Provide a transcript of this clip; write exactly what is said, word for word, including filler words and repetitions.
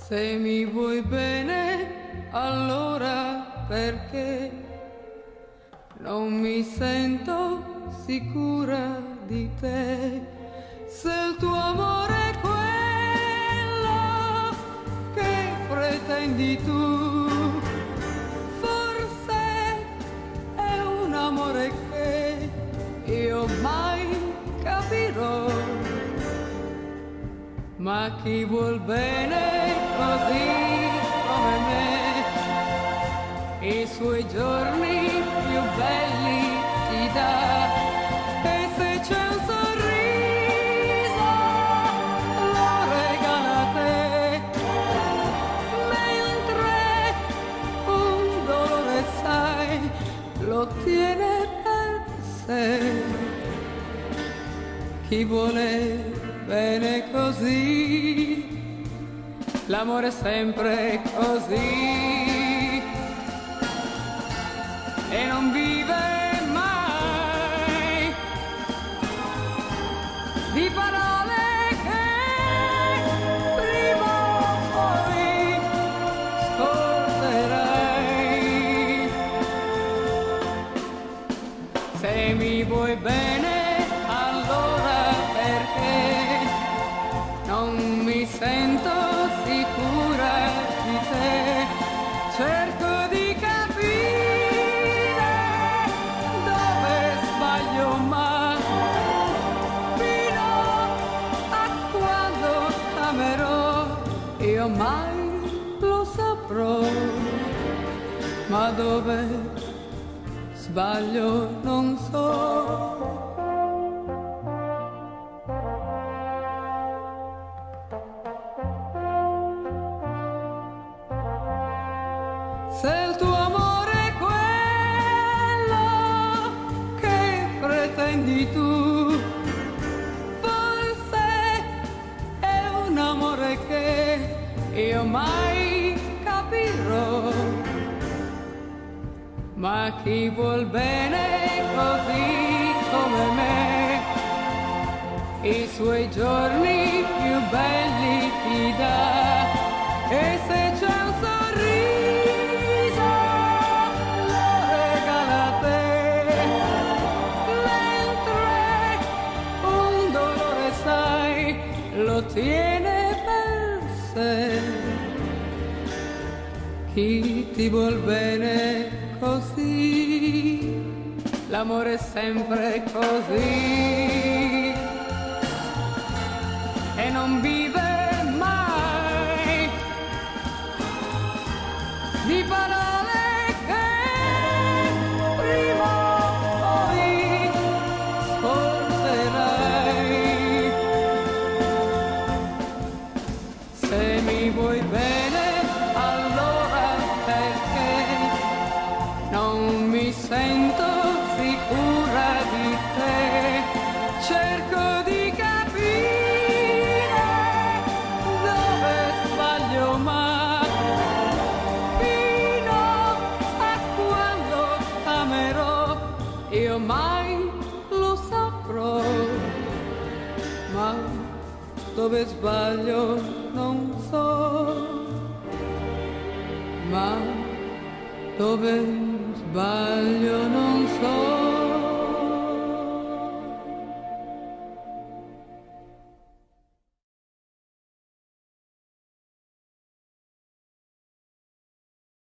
Se mi vuoi bene, allora perché non mi sento sicura di te? Se il tuo amore è quello che pretendi tu, forse è un amore che io mai capirò. Ma chi vuol bene così come me, i suoi giorni più belli ti dà. E se c'è un sorriso lo regala a te, mentre un dolore sai lo tiene per sé. Chi vuole bene così, l'amore è sempre così, e non vive mai di parole che prima o poi scorderai. Se mi vuoi bene, allora perché non mi sento sicura di te? Cerco di capire dove sbaglio, ma fino a quando amerò io mai lo saprò. Ma dove sbaglio non so. Se il tuo amore è quello che pretendi tu, forse è un amore che io mai capirò. Ma chi vuol bene così come me, i suoi giorni più belli ti dà. E se c'è un sorriso lo regala a te, mentre un dolore sai lo tiene per sé. Chi ti vuol bene così, l'amore è sempre così, e non vive mai di parole che prima o poi scorderai. Se mi vuoi bene, allora perché non mi sento sicura di te? Cerco di capire dove sbaglio, ma fino a quando amerò io mai lo saprò. Ma dove sbaglio non so, ma dove sbaglio non so.